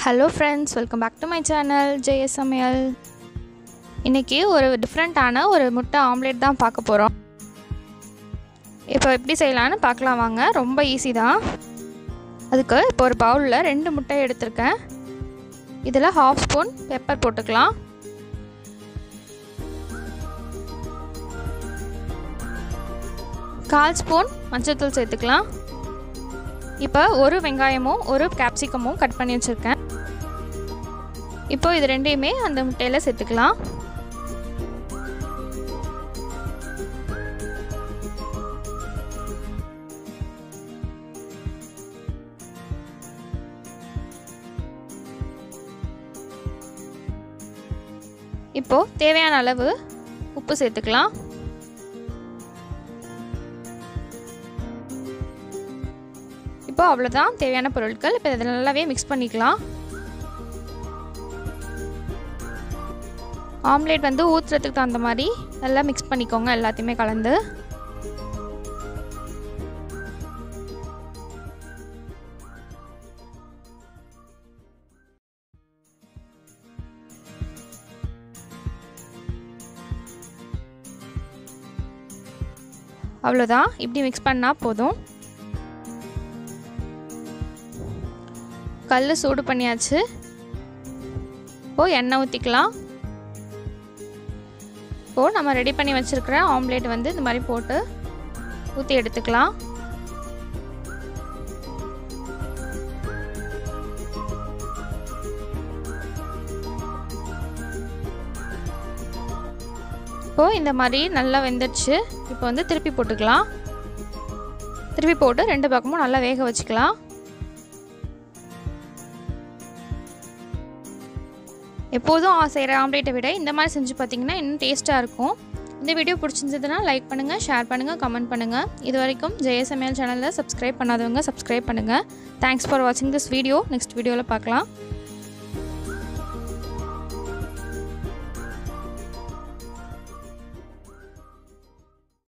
Hello friends, welcome back to my channel Samayal. இன்னைக்கு ஒரு டிஃபரண்டான ஒரு முட்டை ஆம்லெட் தான் பார்க்க போறோம். இப்போ எப்படி செய்யலாம்னு பார்க்கலாம் வாங்க. ரொம்ப ஈஸி தான். அதுக்கு இப்போ ஒரு பவுல்ல 2 முட்டை எடுத்துர்க்கேன். இதல 1/2 ஸ்பூன் பெப்பர் போட்டுக்கலாம். கால் ஸ்பூன் மஞ்சள்தூள் சேர்த்துக்கலாம். இப்போ ஒரு வெங்காயமும் ஒரு கேப்சிகமும் கட் பண்ணி வச்சிருக்கேன். இப்போ இது ரெண்டையுமே அந்த முட்டையில சேர்த்துக்கலாம். இப்போ தேவையான அளவு உப்பு சேர்த்துக்கலாம். இப்போ அவ்வளவுதான் தேவையான பொருட்கள். இப்போ இத நல்லாவே mix பண்ணிக்கலாம். ஆம்லெட் வந்து ஊத்துறதுக்கு தகுந்த மாதிரி நல்லா mix பண்ணிக்கோங்க எல்லாத்தையுமே கலந்து. அவ்வளவுதான் இப்படி mix பண்ணா போதும். கல்ல சூடு பண்ணியாச்சு. இப்போ எண்ணெய் ஊத்திக்கலாம். இப்போ நம்ம ரெடி பண்ணி வச்சிருக்கிற ஆம்லெட் வந்து இந்த மாதிரி போட்டு ஊத்தி எடுத்துக்கலாம். இப்போ இந்த மாதிரி நல்லா வெந்துருச்சு. இப்போ வந்து திருப்பி போட்டுக்கலாம். திருப்பி போட்டு ரெண்டு பக்கமும் நல்லா வேக வச்சுக்கலாம். எப்போதும் செய்கிற ஆம்லேட்டை விட இந்த மாதிரி செஞ்சு பார்த்தீங்கன்னா இன்னும் டேஸ்ட்டாக இருக்கும். இந்த வீடியோ பிடிச்சிருந்ததுன்னா லைக் பண்ணுங்கள், ஷேர் பண்ணுங்கள், கமெண்ட் பண்ணுங்கள். இது வரைக்கும் சமையல் சேனலில் சப்ஸ்கிரைப் பண்ணாதவங்க சப்ஸ்கிரைப் பண்ணுங்கள். தேங்க்ஸ் ஃபார் வாட்சிங் திஸ் வீடியோ. நெக்ஸ்ட் வீடியோவில் பார்க்கலாம்.